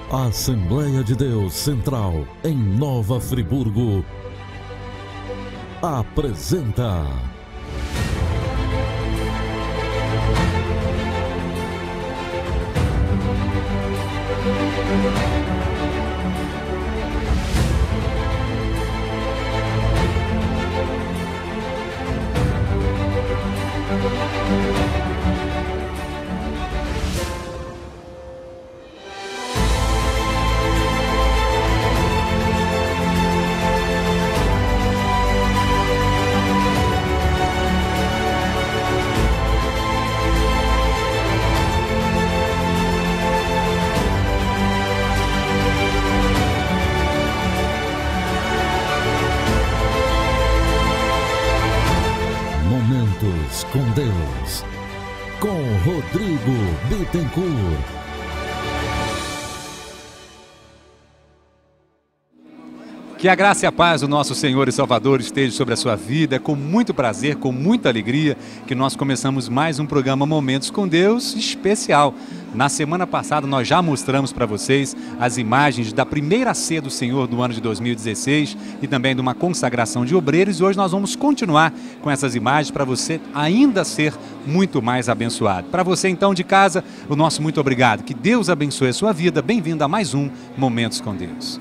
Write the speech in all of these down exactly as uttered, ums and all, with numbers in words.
A Assembleia de Deus Central, em Nova Friburgo, apresenta Momentos com Deus, com Rodrigo Bittencourt. Que a graça e a paz do nosso Senhor e Salvador esteja sobre a sua vida. É com muito prazer, com muita alegria, que nós começamos mais um programa Momentos com Deus especial. Na semana passada nós já mostramos para vocês as imagens da primeira ceia do Senhor do ano de dois mil e dezesseis e também de uma consagração de obreiros, e hoje nós vamos continuar com essas imagens para você ainda ser muito mais abençoado. Para você então de casa, o nosso muito obrigado. Que Deus abençoe a sua vida. Bem-vindo a mais um Momentos com Deus.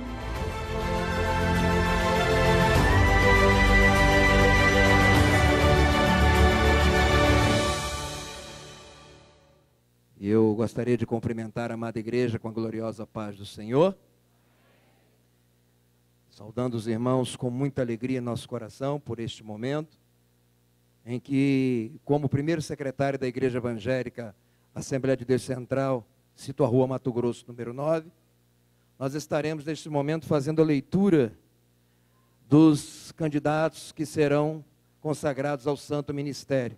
Eu gostaria de cumprimentar a amada igreja com a gloriosa paz do Senhor, saudando os irmãos com muita alegria em nosso coração por este momento, em que, como primeiro secretário da Igreja Evangélica Assembleia de Deus Central, cito a Rua Mato Grosso, número nove, nós estaremos neste momento fazendo a leitura dos candidatos que serão consagrados ao Santo Ministério.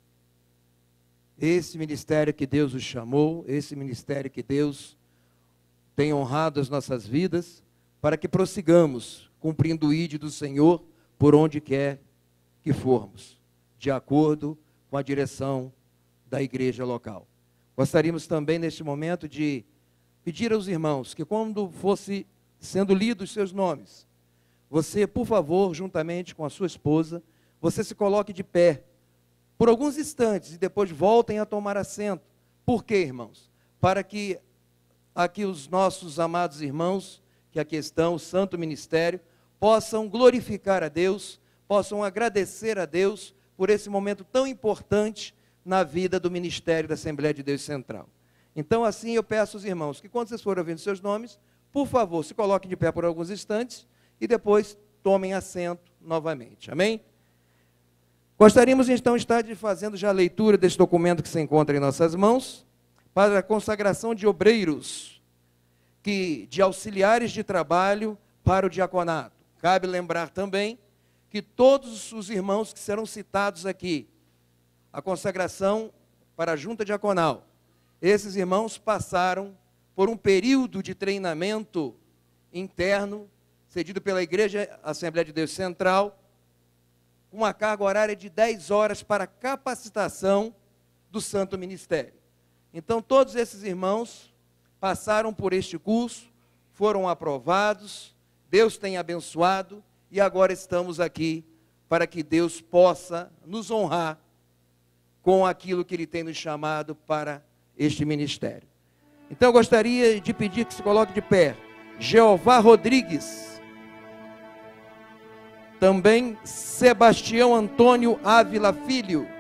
Esse ministério que Deus os chamou, esse ministério que Deus tem honrado as nossas vidas, para que prossigamos cumprindo o ídolo do Senhor por onde quer que formos, de acordo com a direção da igreja local. Gostaríamos também neste momento de pedir aos irmãos que quando fosse sendo lidos seus nomes, você, por favor, juntamente com a sua esposa, você se coloque de pé por alguns instantes, e depois voltem a tomar assento. Por quê, irmãos? Para que aqui os nossos amados irmãos, que aqui estão, o Santo Ministério, possam glorificar a Deus, possam agradecer a Deus por esse momento tão importante na vida do Ministério da Assembleia de Deus Central. Então, assim, eu peço aos irmãos que quando vocês forem ouvindo seus nomes, por favor, se coloquem de pé por alguns instantes, e depois tomem assento novamente. Amém? Gostaríamos então de estar fazendo já a leitura deste documento que se encontra em nossas mãos, para a consagração de obreiros, que, de auxiliares de trabalho para o diaconato. Cabe lembrar também que todos os irmãos que serão citados aqui, a consagração para a junta diaconal, esses irmãos passaram por um período de treinamento interno, cedido pela Igreja Assembleia de Deus Central, com uma carga horária de dez horas para capacitação do Santo Ministério. Então, todos esses irmãos passaram por este curso, foram aprovados, Deus tem abençoado, e agora estamos aqui para que Deus possa nos honrar com aquilo que Ele tem nos chamado para este ministério. Então, eu gostaria de pedir que se coloque de pé. Jeová Rodrigues. Também Sebastião Antônio Ávila Filho,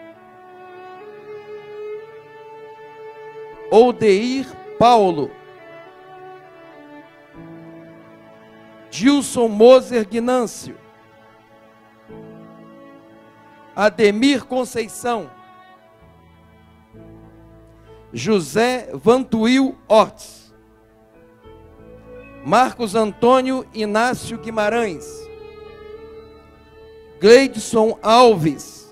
Odeir Paulo, Gilson Moser Guinâncio, Ademir Conceição, José Vantuil Ortiz, Marcos Antônio Inácio Guimarães, Gleidson Alves,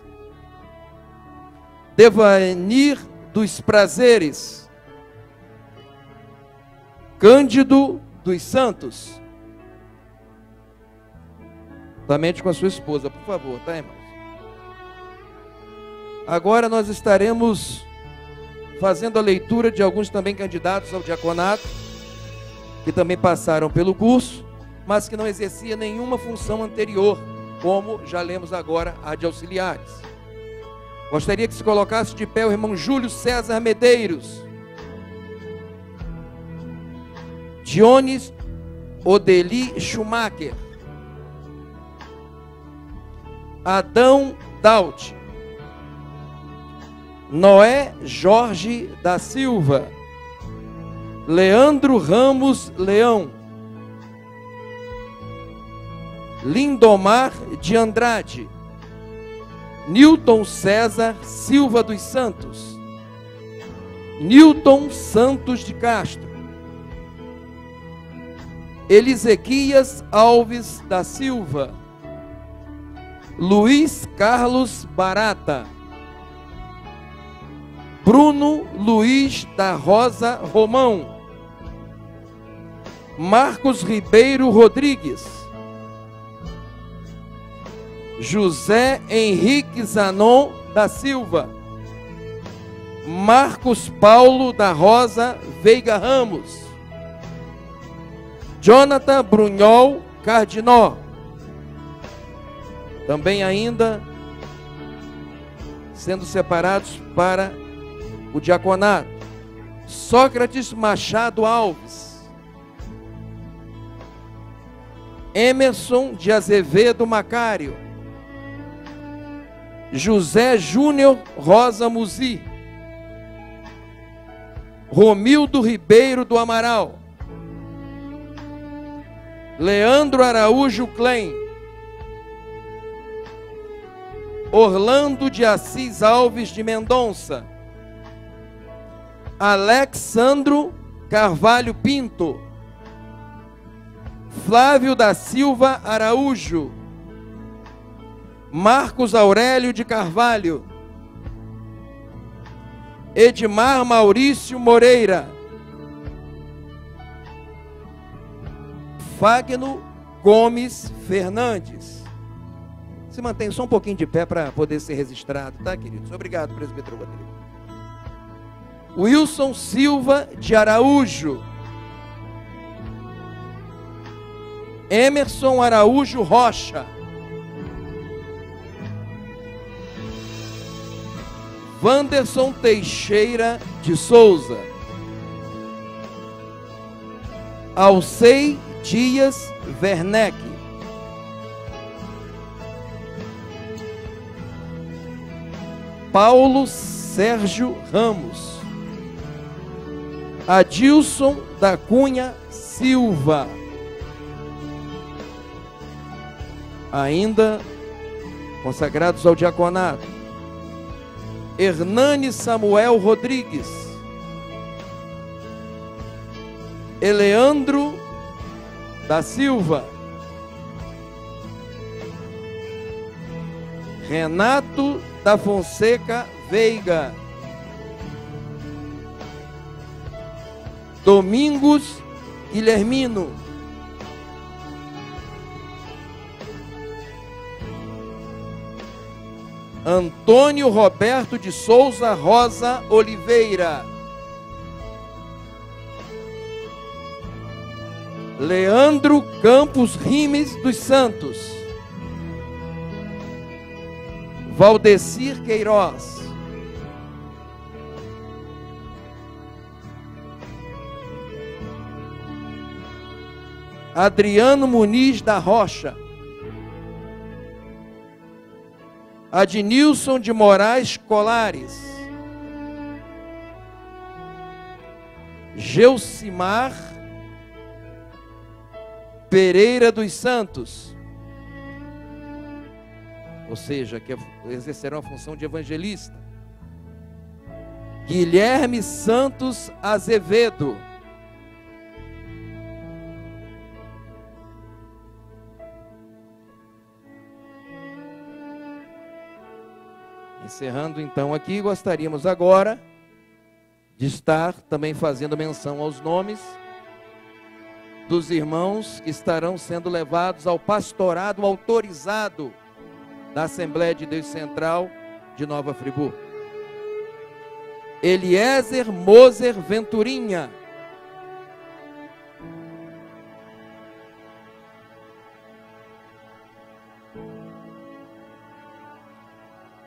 Devanir dos Prazeres, Cândido dos Santos. Juntamente com a sua esposa, por favor, tá, irmãos? Agora nós estaremos fazendo a leitura de alguns também candidatos ao diaconato, que também passaram pelo curso, mas que não exercia nenhuma função anterior, como já lemos agora a de auxiliares. Gostaria que se colocasse de pé o irmão Júlio César Medeiros, Dionis Odeli Schumacher, Adão Daut, Noé Jorge da Silva, Leandro Ramos Leão, Lindomar de Andrade, Nilton César Silva dos Santos, Nilton Santos de Castro, Elisequias Alves da Silva, Luiz Carlos Barata, Bruno Luiz da Rosa Romão, Marcos Ribeiro Rodrigues, José Henrique Zanon da Silva, Marcos Paulo da Rosa Veiga Ramos, Jonathan Brunhol Cardinó, também ainda sendo separados para o diaconato, Sócrates Machado Alves, Emerson de Azevedo Macário, José Júnior Rosa Muzi, Romildo Ribeiro do Amaral, Leandro Araújo Klein, Orlando de Assis Alves de Mendonça, Alexandro Carvalho Pinto, Flávio da Silva Araújo, Marcos Aurélio de Carvalho, Edmar Maurício Moreira, Fagno Gomes Fernandes. Se mantém só um pouquinho de pé para poder ser registrado, tá, queridos? Obrigado, presbítero Rodrigo. Wilson Silva de Araújo, Emerson Araújo Rocha, Wanderson Teixeira de Souza, Alcei Dias Werneck, Paulo Sérgio Ramos, Adilson da Cunha Silva, ainda consagrados ao diaconato, Hernani Samuel Rodrigues, Eleandro da Silva, Renato da Fonseca Veiga, Domingos Guilhermino, Antônio Roberto de Souza Rosa Oliveira, Leandro Campos Rimes dos Santos, Valdecir Queiroz, Adriano Muniz da Rocha, Adnilson de Moraes Colares, Geucimar Pereira dos Santos, ou seja, que exercerão a função de evangelista, Guilherme Santos Azevedo, encerrando então aqui, gostaríamos agora de estar também fazendo menção aos nomes dos irmãos que estarão sendo levados ao pastorado autorizado da Assembleia de Deus Central de Nova Friburgo. Eliezer Moser Venturinha,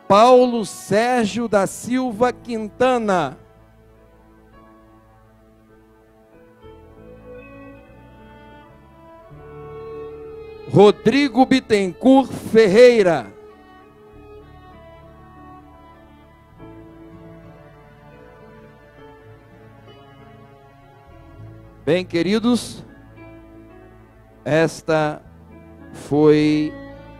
Paulo Sérgio da Silva Quintana. Rodrigo Bittencourt Ferreira. Bem, queridos, esta foi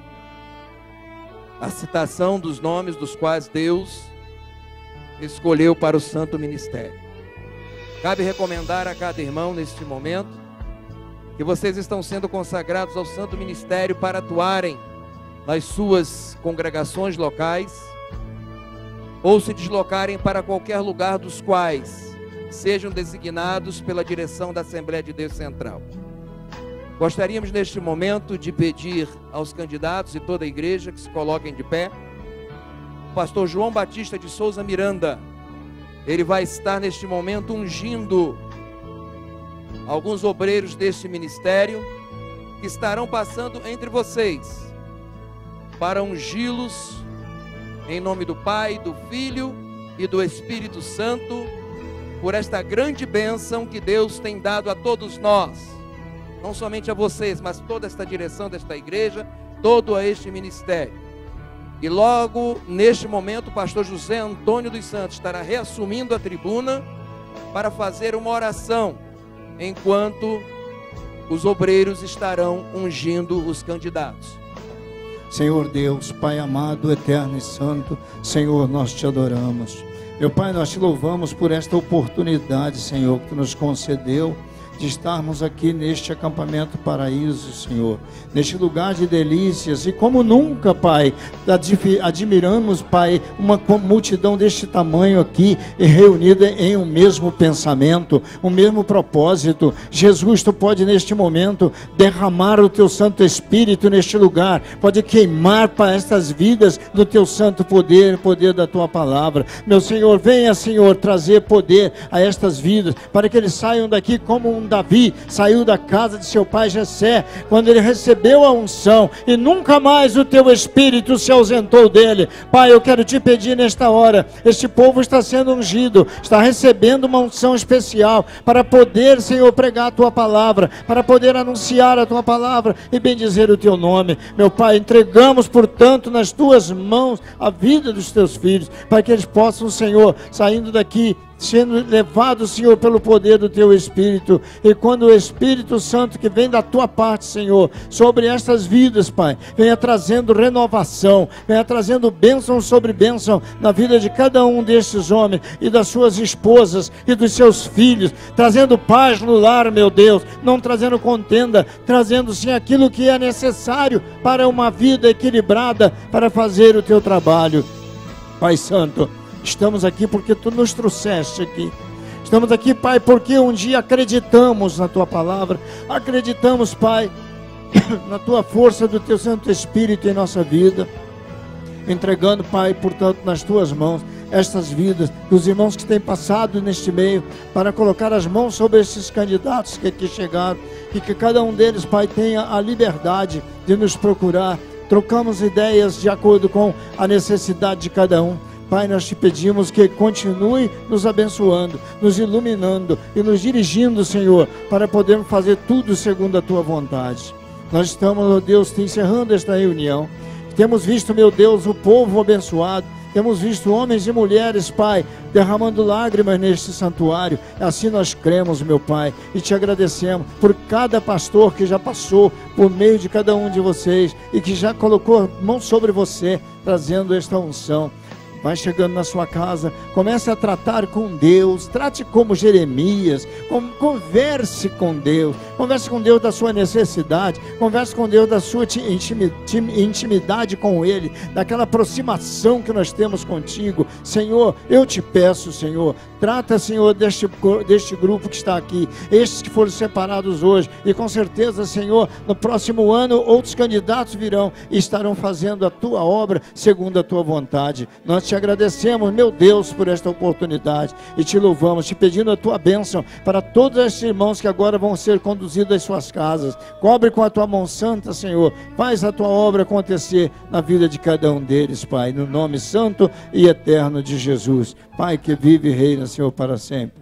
a citação dos nomes dos quais Deus escolheu para o santo ministério. Cabe recomendar a cada irmão neste momento que vocês estão sendo consagrados ao santo ministério para atuarem nas suas congregações locais ou se deslocarem para qualquer lugar dos quais sejam designados pela direção da Assembleia de Deus Central. Gostaríamos neste momento de pedir aos candidatos e toda a igreja que se coloquem de pé. O pastor João Batista de Souza Miranda, ele vai estar neste momento ungindo alguns obreiros deste ministério que estarão passando entre vocês para ungí-los em nome do Pai, do Filho e do Espírito Santo por esta grande bênção que Deus tem dado a todos nós, não somente a vocês, mas toda esta direção desta igreja, todo a este ministério. E logo neste momento o pastor José Antônio dos Santos estará reassumindo a tribuna para fazer uma oração enquanto os obreiros estarão ungindo os candidatos. Senhor Deus, Pai amado, eterno e santo, Senhor, nós te adoramos. Meu Pai, nós te louvamos por esta oportunidade, Senhor, que tu nos concedeu de estarmos aqui neste acampamento Paraíso, Senhor, neste lugar de delícias, e como nunca, Pai, admiramos, Pai, uma multidão deste tamanho aqui, reunida em um mesmo pensamento, um mesmo propósito. Jesus, tu pode neste momento derramar o teu Santo Espírito neste lugar, pode queimar para estas vidas do teu santo poder, poder da tua palavra. Meu Senhor, venha, Senhor, trazer poder a estas vidas, para que eles saiam daqui como um Davi saiu da casa de seu pai Jessé, quando ele recebeu a unção, e nunca mais o teu Espírito se ausentou dele. Pai, eu quero te pedir nesta hora, este povo está sendo ungido, está recebendo uma unção especial, para poder, Senhor, pregar a tua palavra, para poder anunciar a tua palavra, e bendizer o teu nome. Meu Pai, entregamos, portanto, nas tuas mãos, a vida dos teus filhos, para que eles possam, Senhor, saindo daqui, sendo levado, Senhor, pelo poder do teu Espírito, e quando o Espírito Santo que vem da tua parte, Senhor, sobre estas vidas, Pai, venha trazendo renovação, venha trazendo bênção sobre bênção na vida de cada um destes homens e das suas esposas e dos seus filhos, trazendo paz no lar, meu Deus, não trazendo contenda, trazendo sim aquilo que é necessário para uma vida equilibrada, para fazer o teu trabalho. Pai Santo, estamos aqui porque tu nos trouxeste aqui. Estamos aqui, Pai, porque um dia acreditamos na tua palavra, acreditamos, Pai, na tua força do teu Santo Espírito em nossa vida, entregando, Pai, portanto, nas tuas mãos estas vidas dos irmãos que têm passado neste meio, para colocar as mãos sobre esses candidatos que aqui chegaram, e que cada um deles, Pai, tenha a liberdade de nos procurar. Trocamos ideias de acordo com a necessidade de cada um. Pai, nós te pedimos que continue nos abençoando, nos iluminando e nos dirigindo, Senhor, para podermos fazer tudo segundo a tua vontade. Nós estamos, ó Deus, encerrando esta reunião. Temos visto, meu Deus, o povo abençoado. Temos visto homens e mulheres, Pai, derramando lágrimas neste santuário. Assim nós cremos, meu Pai, e te agradecemos por cada pastor que já passou por meio de cada um de vocês e que já colocou mão sobre você, trazendo esta unção. Vai chegando na sua casa, comece a tratar com Deus, trate como Jeremias, converse com Deus, converse com Deus da sua necessidade, converse com Deus da sua intimidade com Ele, daquela aproximação que nós temos contigo. Senhor, eu te peço, Senhor, trata, Senhor, deste, deste grupo que está aqui, estes que foram separados hoje, e com certeza, Senhor, no próximo ano outros candidatos virão e estarão fazendo a tua obra segundo a tua vontade. Nós te agradecemos, meu Deus, por esta oportunidade e te louvamos, te pedindo a tua bênção para todos estes irmãos que agora vão ser conduzidos às suas casas. Cobre com a tua mão santa, Senhor, faz a tua obra acontecer na vida de cada um deles, Pai, no nome santo e eterno de Jesus, Pai que vive e reina, Senhor, para sempre.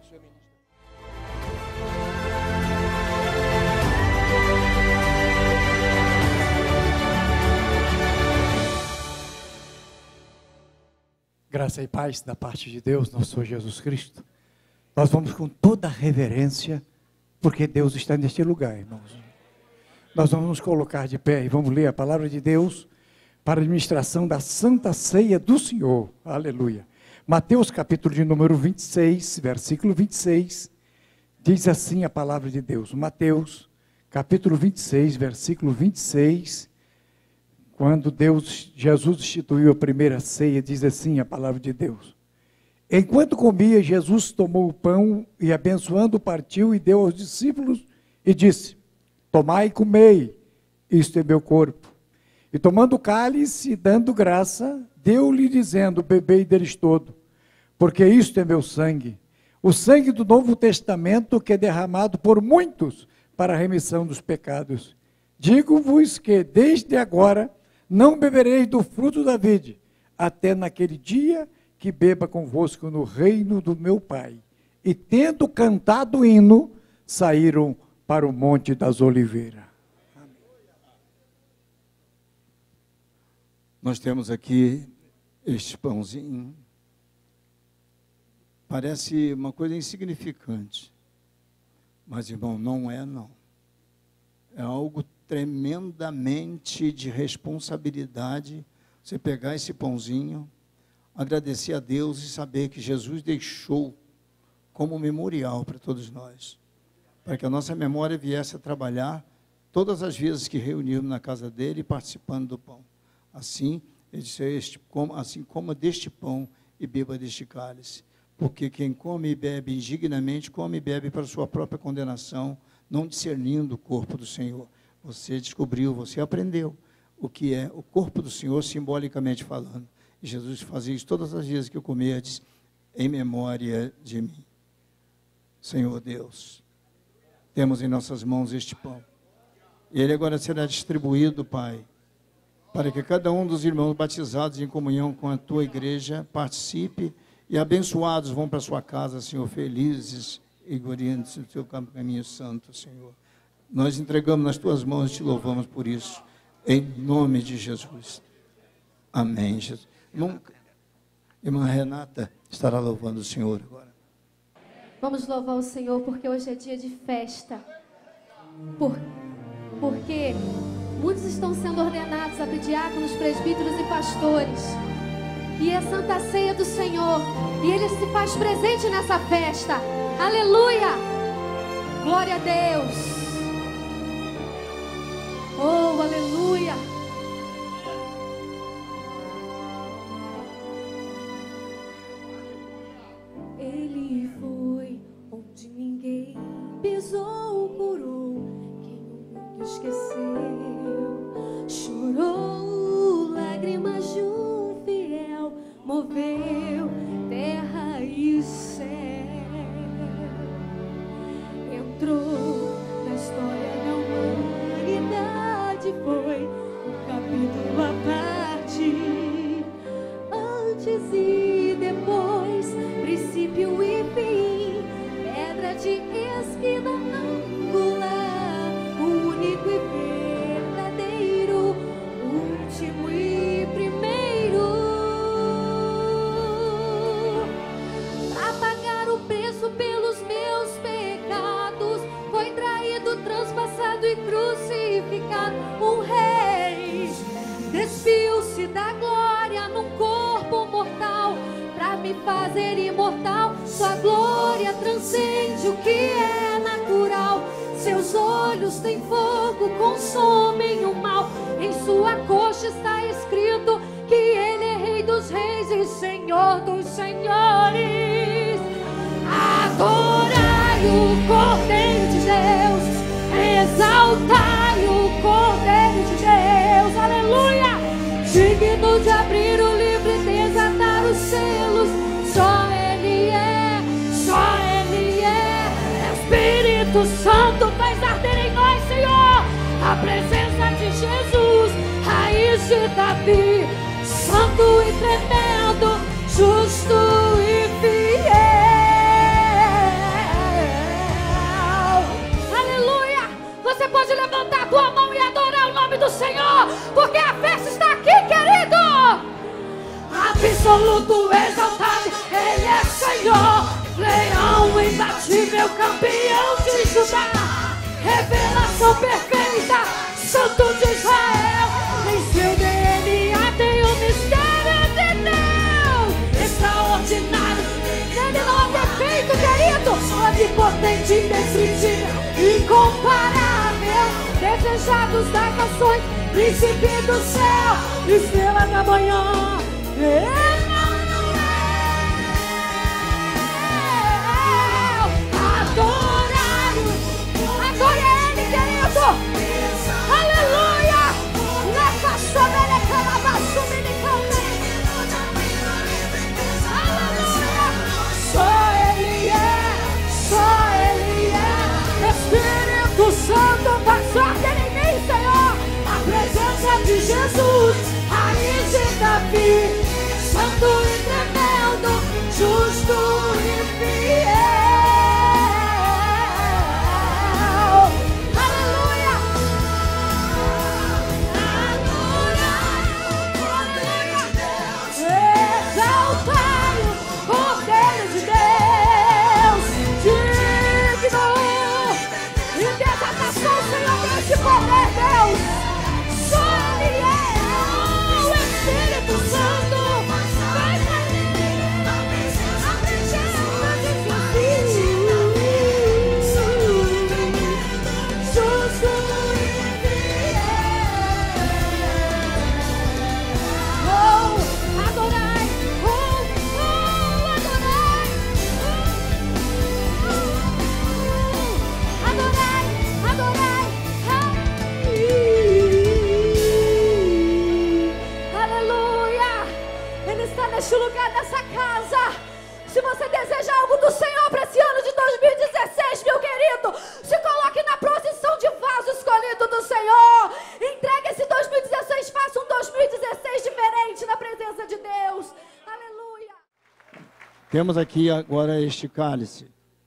Graça e paz da parte de Deus, nosso Senhor Jesus Cristo. Nós vamos com toda a reverência, porque Deus está neste lugar, irmãos. Nós vamos nos colocar de pé e vamos ler a palavra de Deus para a administração da Santa Ceia do Senhor. Aleluia. Mateus capítulo de número vinte e seis, versículo vinte e seis, diz assim a palavra de Deus. Mateus capítulo vinte e seis, versículo vinte e seis, quando Deus, Jesus instituiu a primeira ceia, diz assim a palavra de Deus. Enquanto comia, Jesus tomou o pão e abençoando partiu e deu aos discípulos e disse, tomai e comei, isto é meu corpo. E tomando o cálice e dando graça, deu-lhe dizendo, bebei deles todo, porque isto é meu sangue, o sangue do Novo Testamento que é derramado por muitos para a remissão dos pecados. Digo-vos que desde agora não bebereis do fruto da vide, até naquele dia que beba convosco no reino do meu Pai. E tendo cantado o hino, saíram para o Monte das Oliveiras. Amém. Nós temos aqui este pãozinho. Parece uma coisa insignificante, mas, irmão, não é não. É algo tremendamente de responsabilidade, você pegar esse pãozinho, agradecer a Deus e saber que Jesus deixou como memorial para todos nós, para que a nossa memória viesse a trabalhar todas as vezes que reunimos na casa dele, participando do pão. Assim, ele disse, este, assim coma deste pão e beba deste cálice, porque quem come e bebe indignamente, come e bebe para sua própria condenação, não discernindo o corpo do Senhor. Você descobriu, você aprendeu o que é o corpo do Senhor, simbolicamente falando. E Jesus fazia isso todas as vezes que eu comerdes, em memória de mim. Senhor Deus, temos em nossas mãos este pão. E ele agora será distribuído, Pai, para que cada um dos irmãos batizados em comunhão com a tua igreja participe e abençoados vão para a sua casa, Senhor, felizes e gloriando-se no teu caminho santo, Senhor. Nós entregamos nas tuas mãos e te louvamos por isso, em nome de Jesus. Amém, Jesus. Irmã, irmã Renata estará louvando o Senhor agora. Vamos louvar o Senhor porque hoje é dia de festa. Por, porque muitos estão sendo ordenados a diáconos, presbíteros e pastores. E é a Santa Ceia do Senhor. E Ele se faz presente nessa festa. Aleluia! Glória a Deus! Oh, aleluia! Ele foi onde ninguém pisou, curou quem o mundo esqueceu, chorou lágrimas de um fiel, moveu terra e céu, entrou na história da humanidade, foi um capítulo à parte, antes e depois, princípio e fim, pedra de esquina angular, o único e verdadeiro, último e primeiro, pra pagar o preço pelos meus pecados, foi traído, transpassado e crucificado, um rei despiu-se da glória num corpo mortal, pra me fazer imortal. Sua glória transcende o que é natural, seus olhos têm fogo, consomem o mal, em sua coxa está escrito que ele é rei dos reis e senhor dos senhores. Adorai o Cordeiro de Deus, exaltai o Cordeiro de Deus, aleluia, digno de abrir o livro e desatar Espírito Santo faz arder em nós, Senhor, a presença de Jesus, raiz de Davi, santo e tremendo, justo e fiel. Aleluia! Você pode levantar a tua mão e adorar o nome do Senhor, porque a festa está aqui, querido. Absoluto, exaltado, Ele é Senhor, leão imbatível, campeão de Judá, revelação perfeita, santo de Israel. Em seu D N A tem o mistério de Deus, extraordinário, nele não há defeito, querido, onipotente, indestrutível, incomparável, desejados das nações, príncipe do céu, estrela da manhã. Adorai-o, adore Ele, querido. Aleluia. Aleluia. Só Ele é, só Ele é. Espírito Santo, passar de ninguém, Senhor. A presença de Jesus, raiz de Davi, santo e tremendo, justo e fiel. Aleluia! Aleluia! Exaltai-o, Cordeiro de Deus, digno e desatação, Senhor, desse poder, Deus. Só Ele é o Espírito Santo. Neste lugar, nessa casa, se você deseja algo do Senhor para esse ano de dois mil e dezesseis, meu querido, se coloque na posição de vaso escolhido do Senhor. Entregue esse dois mil e dezesseis, faça um dois mil e dezesseis diferente na presença de Deus. Aleluia. Temos aqui agora este cálice.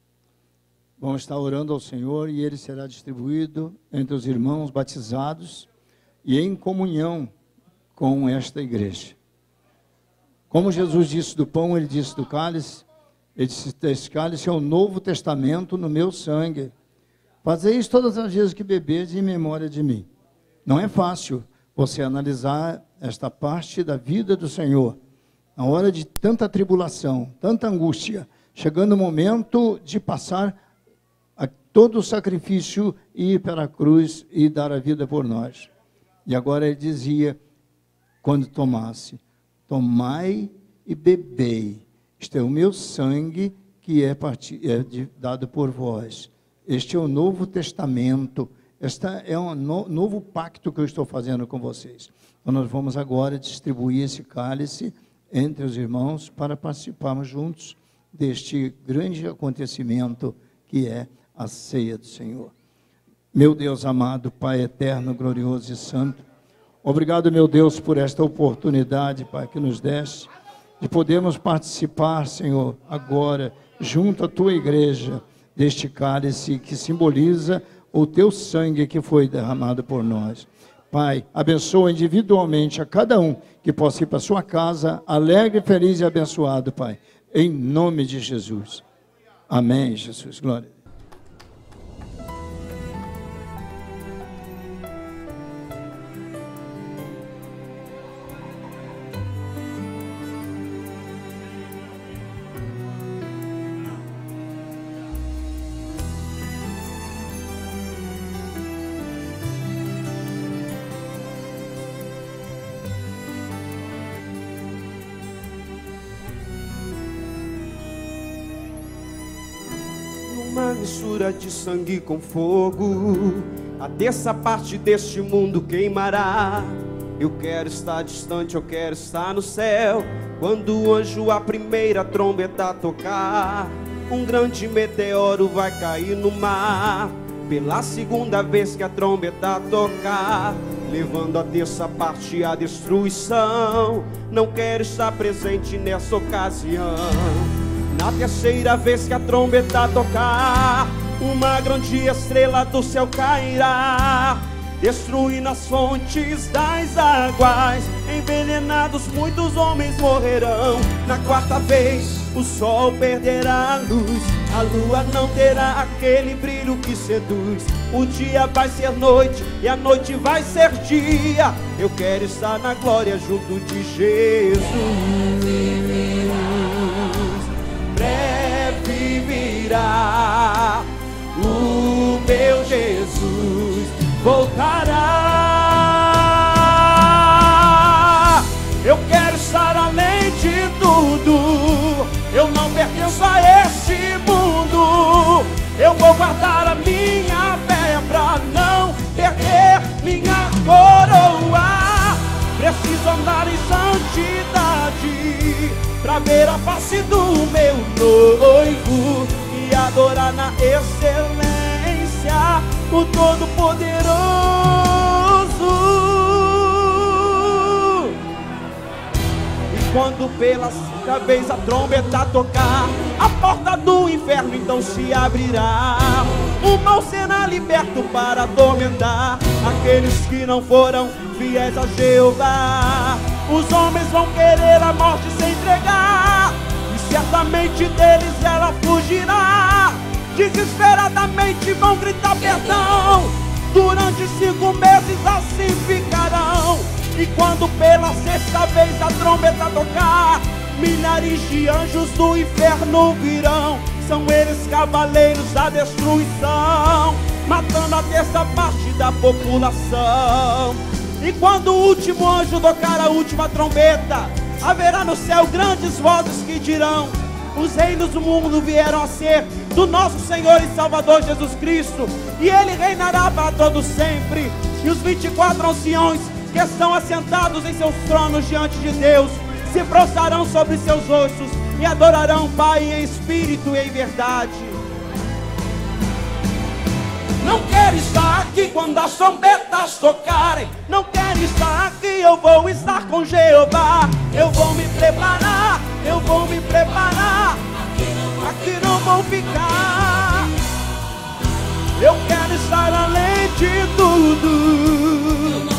Vamos estar orando ao Senhor e ele será distribuído entre os irmãos batizados e em comunhão com esta igreja. Como Jesus disse do pão, ele disse do cálice, ele disse, esse cálice é o Novo Testamento no meu sangue. Fazei isso todas as vezes que bebedes em memória de mim. Não é fácil você analisar esta parte da vida do Senhor, na hora de tanta tribulação, tanta angústia, chegando o momento de passar a todo o sacrifício e ir para a cruz e dar a vida por nós. E agora ele dizia, quando tomasse, tomai e bebei, este é o meu sangue que é, part... é dado por vós. Este é o Novo Testamento, este é um no... novo pacto que eu estou fazendo com vocês. Então nós vamos agora distribuir esse cálice entre os irmãos para participarmos juntos deste grande acontecimento que é a ceia do Senhor. Meu Deus amado, Pai eterno, glorioso e santo, obrigado, meu Deus, por esta oportunidade, Pai, que nos deste, de podermos participar, Senhor, agora, junto à Tua igreja, deste cálice que simboliza o Teu sangue que foi derramado por nós. Pai, abençoa individualmente a cada um que possa ir para a sua casa, alegre, feliz e abençoado, Pai, em nome de Jesus. Amém, Jesus, glória a Deus. Uma mistura de sangue com fogo, a terça parte deste mundo queimará. Eu quero estar distante, eu quero estar no céu, quando o anjo a primeira trombeta tocar. um grande meteoro vai cair no mar. Pela segunda vez que a trombeta tocar, levando a terça parte à destruição. Não quero estar presente nessa ocasião. Na terceira vez que a trombeta tocar, uma grande estrela do céu cairá, destruindo as fontes das águas. Envenenados muitos homens morrerão. Na quarta vez o sol perderá a luz, a lua não terá aquele brilho que seduz. O dia vai ser noite e a noite vai ser dia. Eu quero estar na glória junto de Jesus. Breve virá o meu Jesus, voltará. Eu quero estar além de tudo. Eu não pertenço a este mundo. Eu vou guardar a minha fé pra não perder minha coroa. Preciso andar em santidade pra ver a face do meu noivo e adorar na excelência o Todo-Poderoso. Quando pela segunda vez a trombeta tocar, a porta do inferno então se abrirá. O mal será liberto para atormentar aqueles que não foram fiéis a Jeová. Os homens vão querer a morte se entregar, e certamente deles ela fugirá. Desesperadamente vão gritar perdão. Durante cinco meses assim ficarão. E quando pela sexta vez a trombeta tocar, milhares de anjos do inferno virão. São eles cavaleiros da destruição, matando a terça parte da população. E quando o último anjo tocar a última trombeta, haverá no céu grandes vozes que dirão: os reinos do mundo vieram a ser do nosso Senhor e Salvador Jesus Cristo, e Ele reinará para todo sempre. E os vinte e quatro anciões que estão assentados em seus tronos diante de Deus se prostrarão sobre seus ossos e adorarão o Pai em espírito e em verdade. Não quero estar aqui quando as trombetas tocarem. Não quero estar aqui, eu vou estar com Jeová. Eu vou me preparar, eu vou me preparar. Aqui não vou ficar. Eu quero estar além de tudo.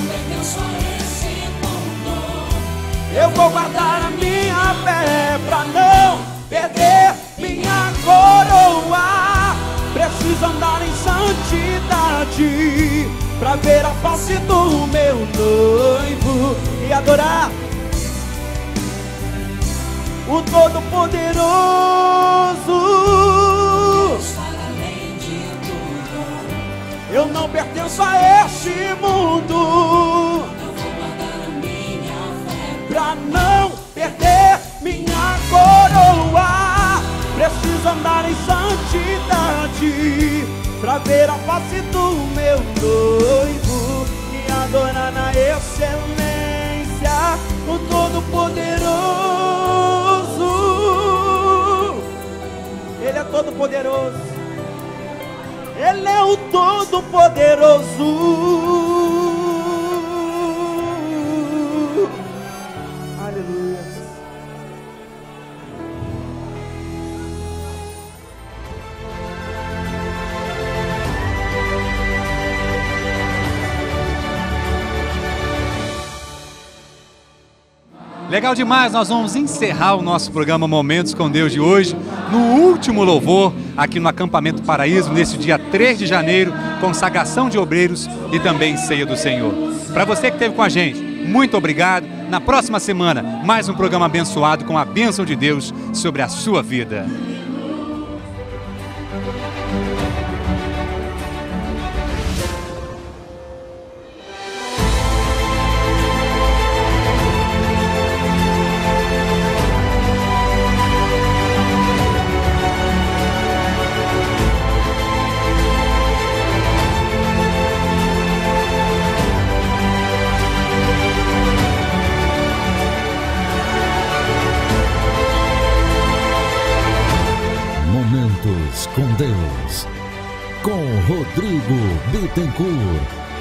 Eu vou guardar a minha fé pra não perder minha coroa. Preciso andar em santidade pra ver a face do meu noivo e adorar o Todo-Poderoso. Eu não pertenço a este mundo, pra não perder minha coroa. Preciso andar em santidade pra ver a face do meu noivo e adorar na excelência o Todo-Poderoso. Ele é todo-poderoso. Ele é o Todo-Poderoso. Legal demais, nós vamos encerrar o nosso programa Momentos com Deus de hoje, no último louvor, aqui no Acampamento Paraíso, nesse dia três de janeiro, consagração de obreiros e também ceia do Senhor. Para você que esteve com a gente, muito obrigado. Na próxima semana, mais um programa abençoado com a bênção de Deus sobre a sua vida. com Rodrigo Bittencourt.